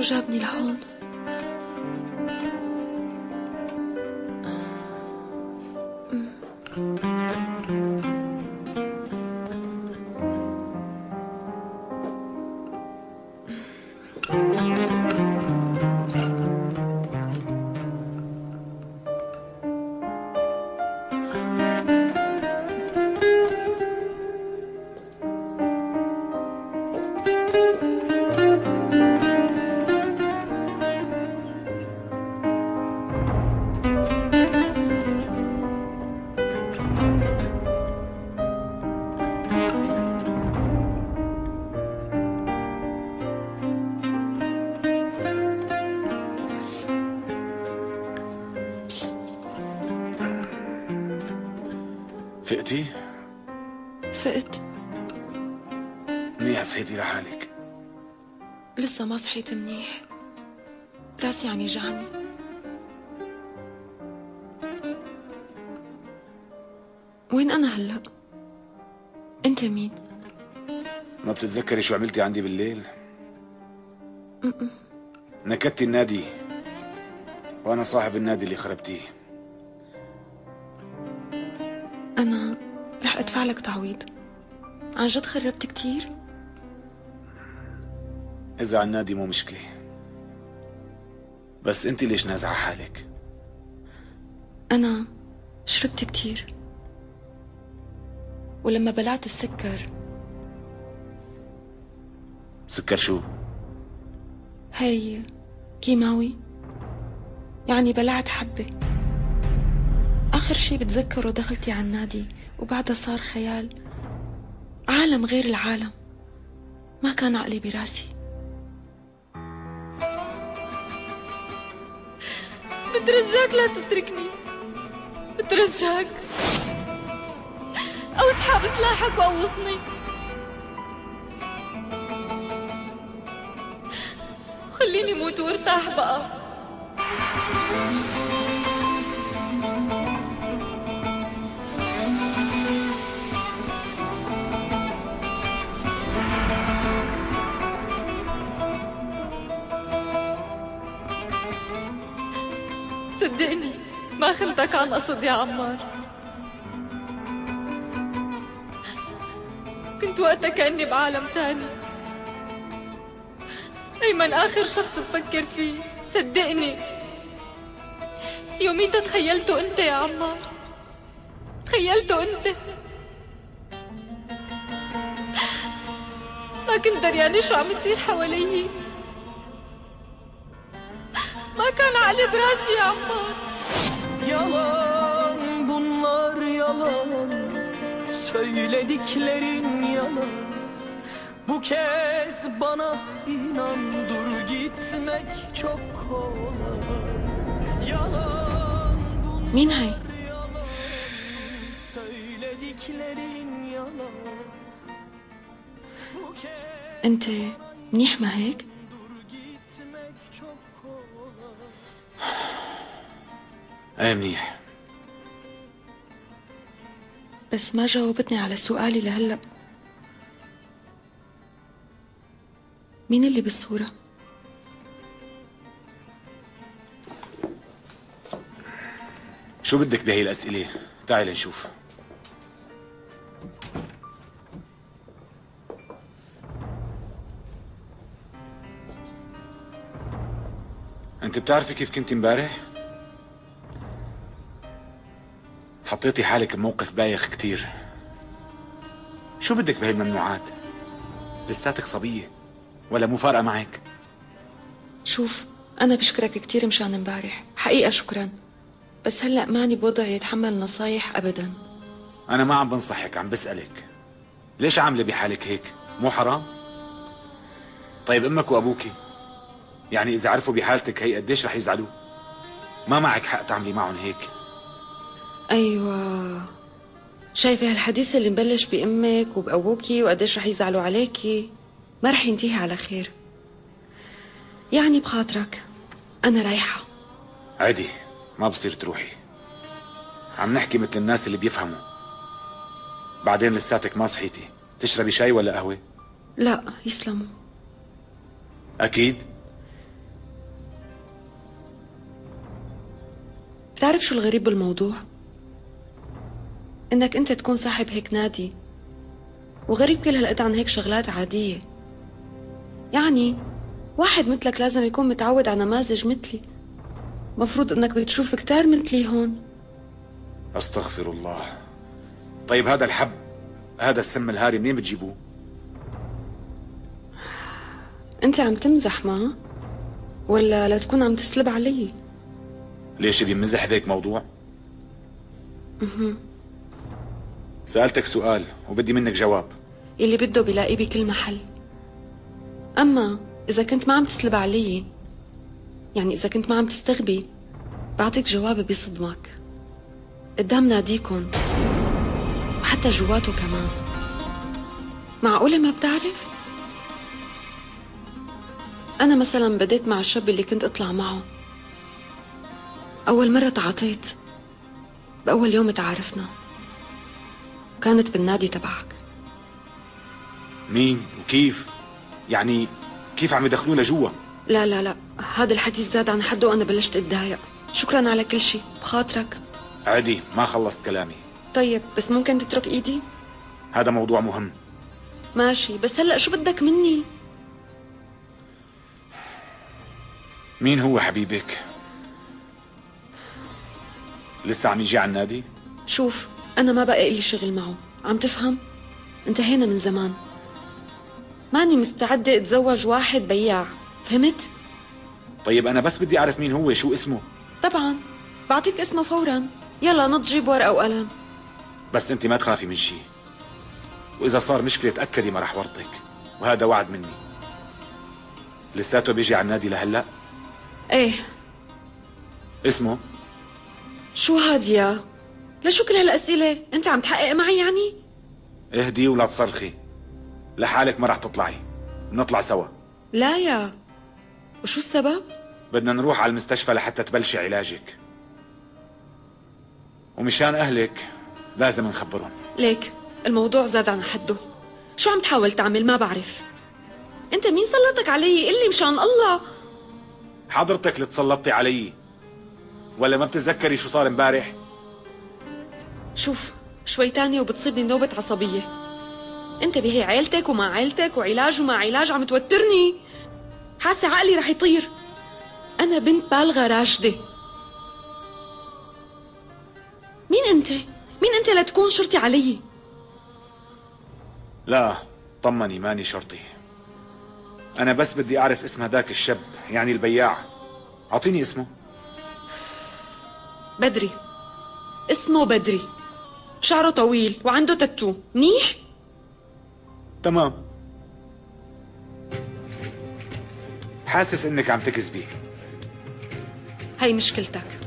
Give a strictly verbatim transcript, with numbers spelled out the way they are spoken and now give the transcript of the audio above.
جابني لهون؟ فقتي؟ فقت. منيح صحيتي لحالك؟ لسه ما صحيت منيح، راسي عم يجعني. وين أنا هلأ؟ أنت مين؟ ما بتتذكري شو عملتي عندي بالليل؟ م-م. نكدتي النادي وأنا صاحب النادي اللي خربتيه. أنا رح أدفع لك تعويض. عن جد خربت كتير؟ إذا على النادي مو مشكلة، بس أنت ليش نازعة حالك؟ أنا شربت كتير، ولما بلعت السكر. سكر شو؟ هي كيماوي، يعني بلعت حبة. آخر شي بتذكره دخلتي على النادي وبعدها صار خيال، عالم غير العالم، ما كان عقلي براسي. بترجاك لا تتركني، بترجاك، أو اسحب سلاحك وقوصني، خليني موت وارتاح بقى. صدقني ما خنتك عن قصد يا عمار، كنت وقتها كأني بعالم تاني. أيمن آخر شخص بفكر فيه، صدقني. يوميتها تخيلته أنت يا عمار، تخيلته أنت، ما كنت دريانة شو عم يصير حوالي. ما كان عقلي براسي يا عمار. Yalan bunlar yalan, söylediklerin yalan. Bu kez bana inan, dur gitmek çok kolay. Yalan مين هاي؟ yalan, söylediklerin yalan. Bu kez أنت منيح ما هيك؟ dur gitmek çok kolay. ايه منيح. بس ما جاوبتني على سؤالي لهلأ. مين اللي بالصورة؟ شو بدك بهي الأسئلة؟ تعالي نشوف. أنت بتعرفي كيف كنت امبارح؟ حطيتي حالك بموقف بايخ كتير. شو بدك بهي الممنوعات؟ لساتك صبية ولا مو فارقة معك؟ شوف، أنا بشكرك كتير مشان امبارح، حقيقة شكرا، بس هلأ ماني بوضع يتحمل نصايح أبدا. أنا ما عم بنصحك، عم بسألك ليش عاملة بحالك هيك؟ مو حرام؟ طيب أمك وأبوكي يعني إذا عرفوا بحالتك هي قديش رح يزعلوا؟ ما معك حق تعملي معهم هيك. أيوة، شايفة هالحديث اللي مبلش بأمك وبأبوكي وقديش رح يزعلوا عليكي ما رح ينتهي على خير. يعني بخاطرك أنا رايحة. عادي، ما بصير تروحي، عم نحكي مثل الناس اللي بيفهموا. بعدين لساتك ما صحيتي، تشربي شاي ولا قهوة؟ لا يسلموا. أكيد؟ بتعرف شو الغريب بالموضوع؟ انك انت تكون صاحب هيك نادي، وغريب كل هالقد عن هيك شغلات عادية. يعني واحد مثلك لازم يكون متعود على نماذج مثلي، مفروض انك بتشوف كتار مثلي هون. استغفر الله. طيب هذا الحب، هذا السم الهاري منين بتجيبوه؟ انت عم تمزح معه ولا لا تكون عم تسلب علي؟ ليش بيمزح بهيك موضوع؟ اها. سألتك سؤال وبدي منك جواب. اللي بده بلاقيه بكل محل. اما اذا كنت ما عم تسلب علي، يعني اذا كنت ما عم تستغبي، بعطيك جواب بيصدمك قدام ناديكن وحتى جواته كمان. معقولة ما بتعرف؟ أنا مثلا بديت مع الشاب اللي كنت أطلع معه. أول مرة تعاطيت بأول يوم تعارفنا، وكانت بالنادي تبعك. مين وكيف؟ يعني كيف عم يدخلوه لجوا؟ لا لا لا، هذا الحديث زاد عن حده وأنا بلشت أتضايق. شكرا على كل شيء، بخاطرك. عادي، ما خلصت كلامي. طيب بس ممكن تترك إيدي؟ هذا موضوع مهم. ماشي، بس هلأ شو بدك مني؟ مين هو حبيبك؟ لسه عم يجي على النادي؟ شوف، أنا ما بقى إلي شغل معه، عم تفهم؟ انتهينا من زمان. ماني مستعدة أتزوج واحد بياع، فهمت؟ طيب أنا بس بدي أعرف مين هو، شو اسمه؟ طبعا بعطيك اسمه فورا. يلا نضجيب ورقة وقلم. بس أنت ما تخافي من شيء، وإذا صار مشكلة تأكدي ما رح ورطك، وهذا وعد مني. لساته بيجي على النادي لهلأ؟ ايه. اسمه؟ شو هادية؟ لشو كل هالأسئلة؟ أنت عم تحقق معي يعني؟ اهدي ولا تصرخي، لحالك ما رح تطلعي، نطلع سوا. لا يا، وشو السبب؟ بدنا نروح على المستشفى لحتى تبلشي علاجك، ومشان أهلك لازم نخبرهم. ليك الموضوع زاد عن حده. شو عم تحاول تعمل؟ ما بعرف. أنت مين سلطك علي؟ قلي مشان الله. حضرتك اللي تسلطتي علي، ولا ما بتتذكري شو صار امبارح؟ شوف، شوي تانية وبتصيبني نوبة عصبية. أنت بهي عيلتك ومع عيلتك وعلاج ومع علاج عم توترني، حاسة عقلي رح يطير. أنا بنت بالغة راشدة. مين أنت؟ مين أنت لتكون شرطي علي؟ لا طمني، ماني شرطي. أنا بس بدي أعرف اسم هداك الشاب، يعني البياع. أعطيني اسمه. بدري. اسمه بدري، شعره طويل وعنده تاتو. منيح؟ تمام. حاسس إنك عم تكذبي. هاي مشكلتك.